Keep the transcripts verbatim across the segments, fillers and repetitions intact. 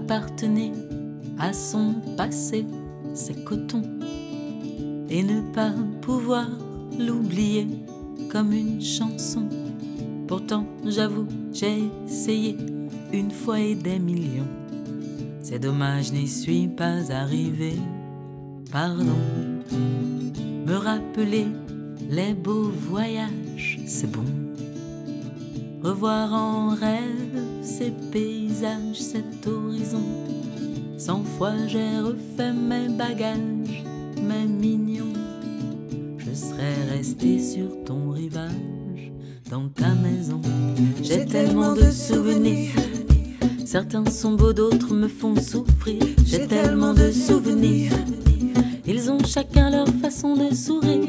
appartenait à son passé, c'est coton. Et ne pas pouvoir l'oublier comme une chanson. Pourtant j'avoue, j'ai essayé une fois et des millions. C'est dommage, n'y suis pas arrivé. Pardon. Me rappeler les beaux voyages, c'est bon. Revoir en rêve ces paysages, cet horizon. Cent fois j'ai refait mes bagages, mes mignons. Je serais resté sur ton rivage, dans ta maison. J'ai tellement de souvenirs. Certains sont beaux, d'autres me font souffrir. J'ai tellement de souvenirs. Ils ont chacun leur façon de sourire.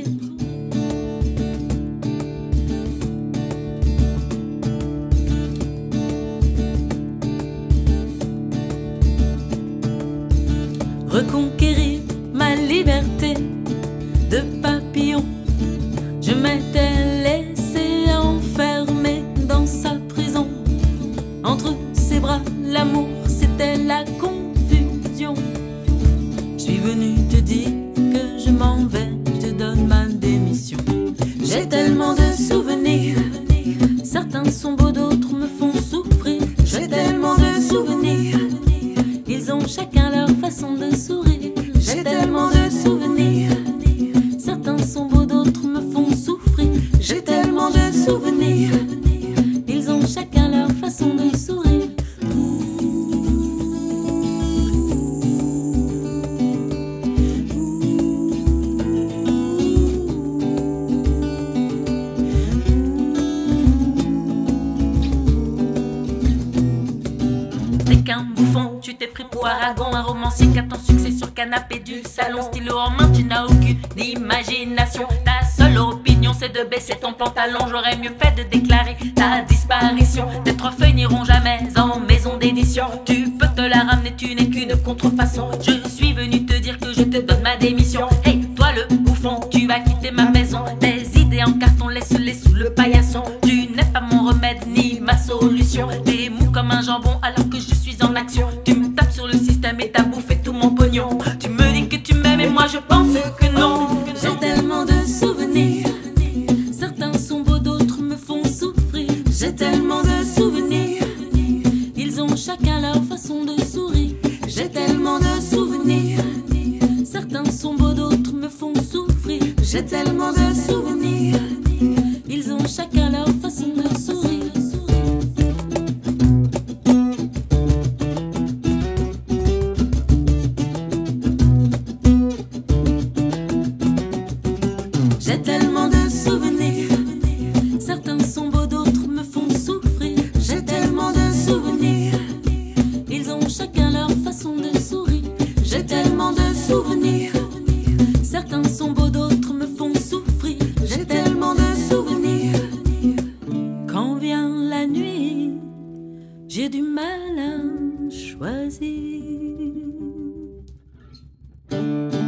Reconquérir ma liberté de papillon. Je m'étais laissé enfermer dans sa prison. Entre ses bras, l'amour, c'était la confusion. Je suis venu te dire que je m'en vais, je te donne ma démission. J'ai tellement de souvenirs. Certains sont beaux, d'autres me font souffrir. J'ai tellement de souvenirs. Ils ont chacun leur façon de sourire. J'ai tellement de souvenirs. Certains sont beaux, d'autres me font souffrir. J'ai tellement de souvenirs. Ils ont chacun leur façon de sourire. T'es qu'un bouffon, tu t'es pris pour Aragon, un romancier qui attend succès sur canapé du salon. Stylo en main, tu n'as aucune imagination. Ta seule opinion, c'est de baisser ton pantalon. J'aurais mieux fait de déclarer ta disparition. Tes trois feuilles n'iront jamais en maison d'édition. Tu peux te la ramener, tu n'es qu'une contrefaçon. Je suis venu te dire que je te donne ma démission. Hey, toi le bouffon, tu vas quitter ma maison. Tes idées en carton, laisse-les sous le paillasson. Tu n'es pas mon remède ni ma solution. T'es mou comme un jambon alors que je suis en action. Tu me tapes sur le système et t'as bouffé tout mon pognon. Tu me dis que tu m'aimes et moi je pense que non. J'ai tellement de souvenirs. Certains sont beaux, d'autres me font souffrir. J'ai tellement de souvenirs. Ils ont chacun leur façon de sourire. J'ai tellement de souvenirs. Certains sont beaux, d'autres me font souffrir. J'ai tellement de souvenirs. Ils ont chacun leur façon de sourire. J'ai tellement de souvenirs. Certains sont beaux, d'autres me font souffrir. J'ai tellement de souvenirs. Ils ont chacun leur façon de sourire. J'ai tellement de souvenirs. Certains sont beaux, d'autres me font souffrir. J'ai tellement de souvenirs. Quand vient la nuit, j'ai du mal à choisir.